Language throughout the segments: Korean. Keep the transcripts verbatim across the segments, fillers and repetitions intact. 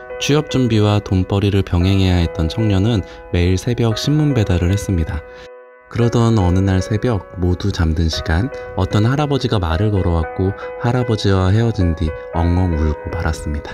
취업 준비와 돈벌이를 병행해야 했던 청년은 매일 새벽 신문 배달을 했습니다. 그러던 어느 날 새벽 모두 잠든 시간, 어떤 할아버지가 말을 걸어왔고 할아버지와 헤어진 뒤 엉엉 울고 말았습니다.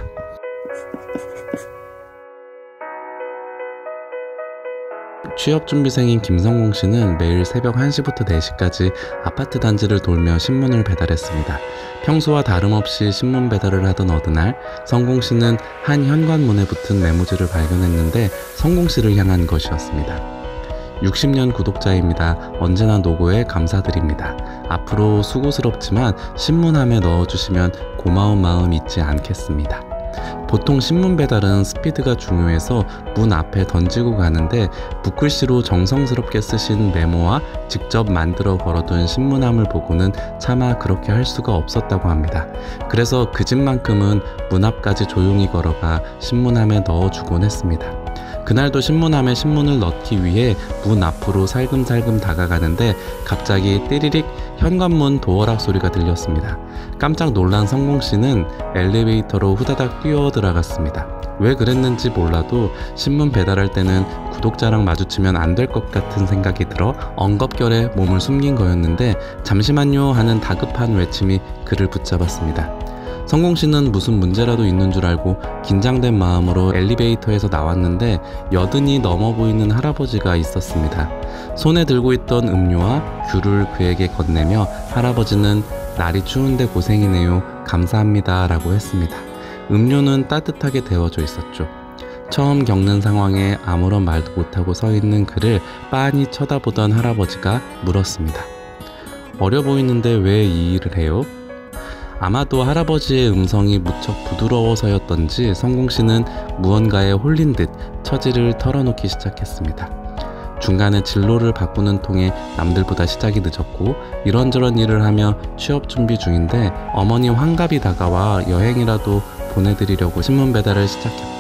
취업준비생인 김성공 씨는 매일 새벽 한 시부터 네 시까지 아파트 단지를 돌며 신문을 배달했습니다. 평소와 다름없이 신문 배달을 하던 어느 날, 성공 씨는 한 현관문에 붙은 메모지를 발견했는데 성공 씨를 향한 것이었습니다. 육십 년 구독자입니다. 언제나 노고에 감사드립니다. 앞으로 수고스럽지만 신문함에 넣어주시면 고마운 마음 잊지 않겠습니다. 보통 신문 배달은 스피드가 중요해서 문 앞에 던지고 가는데 붓글씨로 정성스럽게 쓰신 메모와 직접 만들어 걸어둔 신문함을 보고는 차마 그렇게 할 수가 없었다고 합니다. 그래서 그 집만큼은 문 앞까지 조용히 걸어가 신문함에 넣어주곤 했습니다. 그날도 신문함에 신문을 넣기 위해 문 앞으로 살금살금 다가가는데 갑자기 띠리릭 현관문 도어락 소리가 들렸습니다. 깜짝 놀란 성공씨는 엘리베이터로 후다닥 뛰어 들어갔습니다. 왜 그랬는지 몰라도 신문 배달할 때는 구독자랑 마주치면 안 될 것 같은 생각이 들어 엉겁결에 몸을 숨긴 거였는데 잠시만요 하는 다급한 외침이 그를 붙잡았습니다. 성공씨는 무슨 문제라도 있는 줄 알고 긴장된 마음으로 엘리베이터에서 나왔는데 여든이 넘어 보이는 할아버지가 있었습니다. 손에 들고 있던 음료와 귤을 그에게 건네며 할아버지는 날이 추운데 고생이네요. 감사합니다 라고 했습니다. 음료는 따뜻하게 데워져 있었죠. 처음 겪는 상황에 아무런 말도 못하고 서 있는 그를 빤히 쳐다보던 할아버지가 물었습니다. 어려 보이는데 왜 이 일을 해요? 아마도 할아버지의 음성이 무척 부드러워서였던지 성공씨는 무언가에 홀린 듯 처지를 털어놓기 시작했습니다. 중간에 진로를 바꾸는 통에 남들보다 시작이 늦었고 이런저런 일을 하며 취업 준비 중인데 어머니 환갑이 다가와 여행이라도 보내드리려고 신문 배달을 시작했다.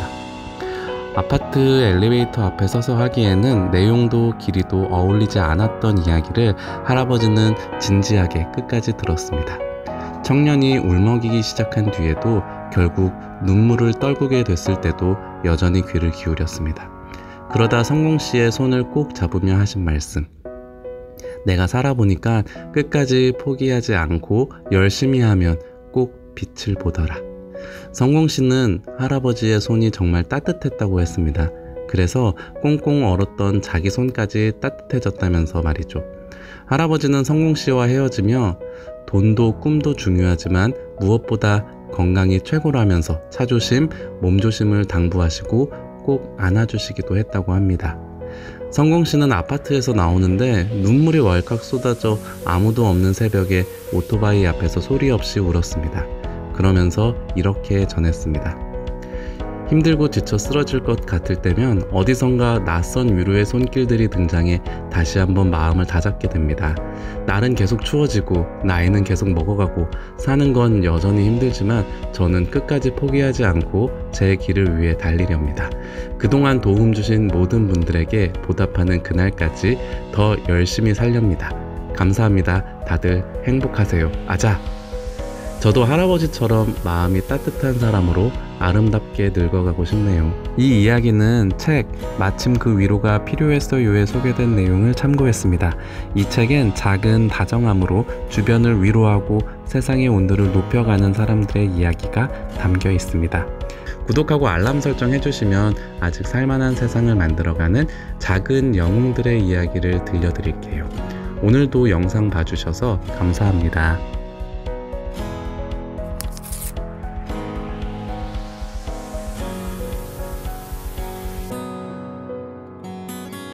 아파트 엘리베이터 앞에 서서 하기에는 내용도 길이도 어울리지 않았던 이야기를 할아버지는 진지하게 끝까지 들었습니다. 청년이 울먹이기 시작한 뒤에도 결국 눈물을 떨구게 됐을 때도 여전히 귀를 기울였습니다. 그러다 성공씨의 손을 꼭 잡으며 하신 말씀. 내가 살아보니까 끝까지 포기하지 않고 열심히 하면 꼭 빛을 보더라. 성공씨는 할아버지의 손이 정말 따뜻했다고 했습니다. 그래서 꽁꽁 얼었던 자기 손까지 따뜻해졌다면서 말이죠. 할아버지는 성공씨와 헤어지며 돈도 꿈도 중요하지만 무엇보다 건강이 최고라면서 차조심, 몸조심을 당부하시고 꼭 안아주시기도 했다고 합니다. 성공씨는 아파트에서 나오는데 눈물이 왈칵 쏟아져 아무도 없는 새벽에 오토바이 앞에서 소리 없이 울었습니다. 그러면서 이렇게 전했습니다. 힘들고 지쳐 쓰러질 것 같을 때면 어디선가 낯선 위로의 손길들이 등장해 다시 한번 마음을 다잡게 됩니다. 날은 계속 추워지고 나이는 계속 먹어가고 사는 건 여전히 힘들지만 저는 끝까지 포기하지 않고 제 길을 위해 달리렵니다. 그동안 도움 주신 모든 분들에게 보답하는 그날까지 더 열심히 살렵니다. 감사합니다. 다들 행복하세요. 아자! 저도 할아버지처럼 마음이 따뜻한 사람으로 아름답게 늙어가고 싶네요. 이 이야기는 책 마침 그 위로가 필요했어요에 소개된 내용을 참고했습니다. 이 책엔 작은 다정함으로 주변을 위로하고 세상의 온도를 높여가는 사람들의 이야기가 담겨 있습니다. 구독하고 알람 설정 해주시면 아직 살만한 세상을 만들어가는 작은 영웅들의 이야기를 들려드릴게요. 오늘도 영상 봐주셔서 감사합니다.